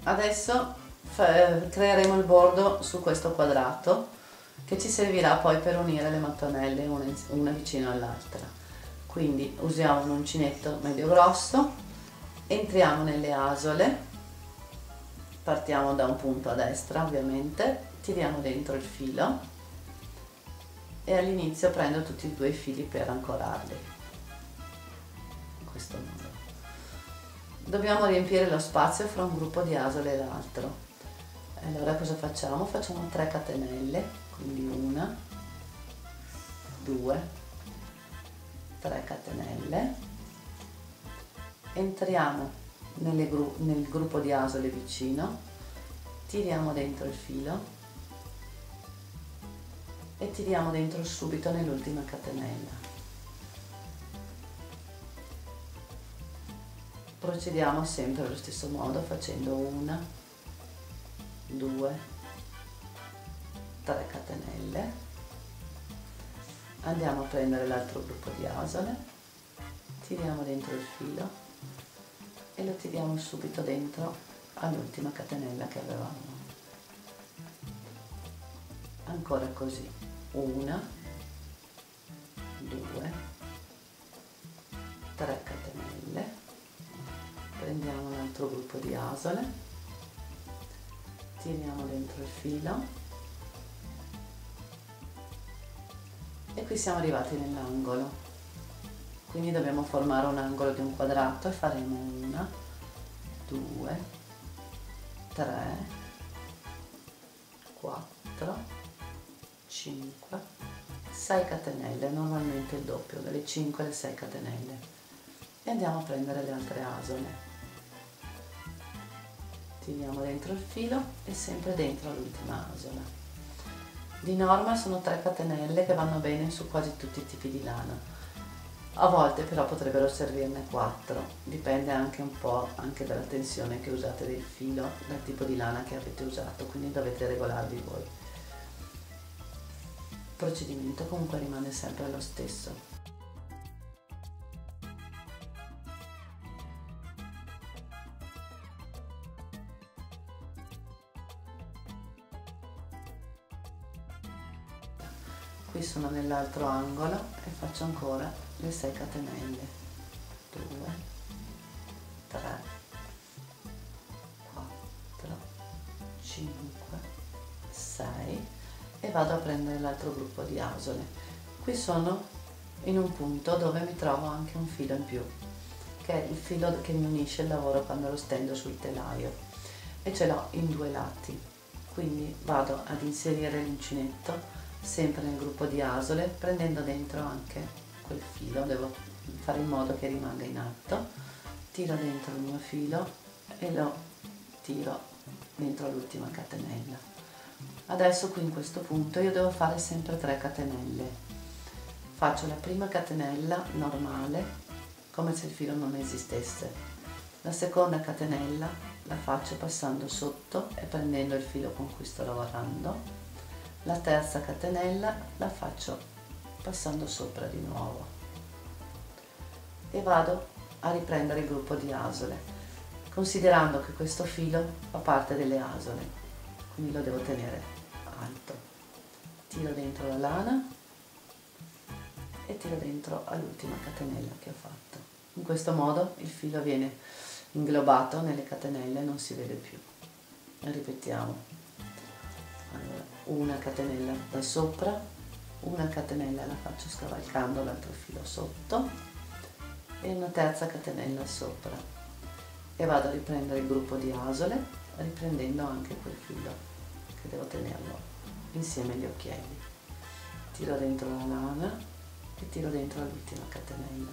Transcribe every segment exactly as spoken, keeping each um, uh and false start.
Adesso creeremo il bordo su questo quadrato che ci servirà poi per unire le mattonelle una, una vicino all'altra. Quindi usiamo un uncinetto medio grosso, entriamo nelle asole, partiamo da un punto a destra ovviamente, tiriamo dentro il filo e all'inizio prendo tutti e due i fili per ancorarli in questo modo. Dobbiamo riempire lo spazio fra un gruppo di asole e l'altro. Allora cosa facciamo? Facciamo tre catenelle, quindi una, due, tre catenelle, entriamo nelle gru nel gruppo di asole vicino, tiriamo dentro il filo e tiriamo dentro subito nell'ultima catenella. Procediamo sempre allo stesso modo facendo una, due, tre catenelle, andiamo a prendere l'altro gruppo di asole, tiriamo dentro il filo e lo tiriamo subito dentro all'ultima catenella che avevamo. Ancora così, una, due, tre catenelle, prendiamo l'altro gruppo di asole, tiriamo dentro il filo e qui siamo arrivati nell'angolo, quindi dobbiamo formare un angolo di un quadrato e faremo una, due, tre, quattro, cinque, sei catenelle, normalmente il doppio, dalle cinque alle sei catenelle, e andiamo a prendere le altre asole. Tiriamo dentro il filo e sempre dentro all'ultima asola. Di norma sono tre catenelle che vanno bene su quasi tutti i tipi di lana. A volte però potrebbero servirne quattro, dipende anche un po' anche dalla tensione che usate del filo, dal tipo di lana che avete usato, quindi dovete regolarvi voi. Il procedimento comunque rimane sempre lo stesso. Qui sono nell'altro angolo e faccio ancora le sei catenelle, due, tre, quattro, cinque, sei e vado a prendere l'altro gruppo di asole. Qui sono in un punto dove mi trovo anche un filo in più, che è il filo che mi unisce il lavoro quando lo stendo sul telaio, e ce l'ho in due lati, quindi vado ad inserire l'uncinetto sempre nel gruppo di asole, prendendo dentro anche quel filo, devo fare in modo che rimanga in alto, tiro dentro il mio filo e lo tiro dentro l'ultima catenella. Adesso qui in questo punto io devo fare sempre tre catenelle, faccio la prima catenella normale come se il filo non esistesse, la seconda catenella la faccio passando sotto e prendendo il filo con cui sto lavorando, la terza catenella la faccio passando sopra di nuovo e vado a riprendere il gruppo di asole, considerando che questo filo fa parte delle asole, quindi lo devo tenere alto. Tiro dentro la lana e tiro dentro all'ultima catenella che ho fatto. In questo modo il filo viene inglobato nelle catenelle e non si vede più. E ripetiamo. Allora, una catenella da sopra, una catenella la faccio scavalcando l'altro filo sotto e una terza catenella sopra e vado a riprendere il gruppo di asole riprendendo anche quel filo che devo tenerlo insieme agli occhielli. Tiro dentro la lana e tiro dentro l'ultima catenella,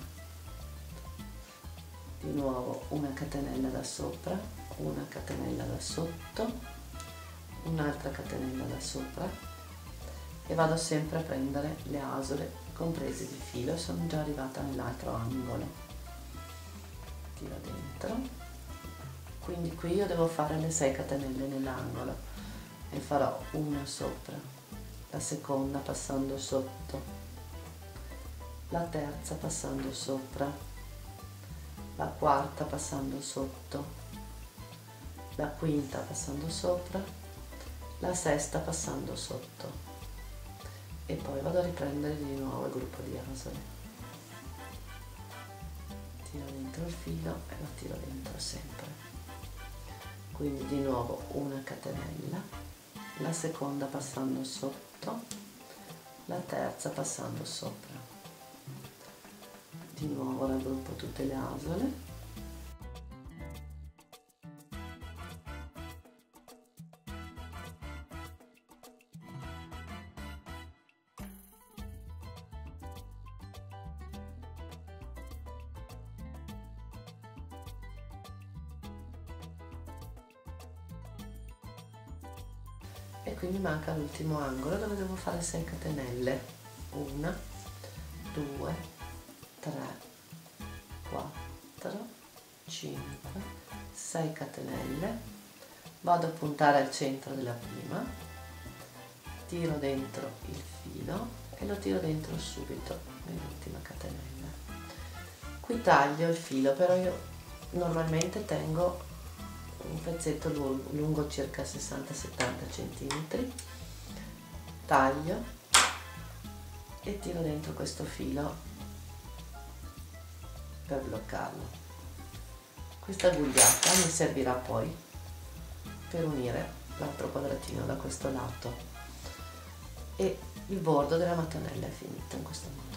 di nuovo una catenella da sopra, una catenella da sotto, un'altra catenella da sopra e vado sempre a prendere le asole comprese di filo. Sono già arrivata nell'altro angolo, tiro dentro, quindi qui io devo fare le sei catenelle nell'angolo e farò una sopra, la seconda passando sotto, la terza passando sopra, la quarta passando sotto, la quinta passando sopra, la sesta passando sotto e poi vado a riprendere di nuovo il gruppo di asole, tiro dentro il filo e lo tiro dentro sempre, quindi di nuovo una catenella, la seconda passando sotto, la terza passando sopra, di nuovo raggruppo tutte le asole, e qui mi manca l'ultimo angolo dove devo fare sei catenelle, una, due, tre, quattro, cinque, sei catenelle, vado a puntare al centro della prima, tiro dentro il filo e lo tiro dentro subito nell'ultima catenella. Qui taglio il filo, però io normalmente tengo un pezzetto lungo circa sessanta settanta centimetri, taglio e tiro dentro questo filo per bloccarlo. Questa gugliata mi servirà poi per unire l'altro quadratino da questo lato e il bordo della mattonella è finito in questo modo.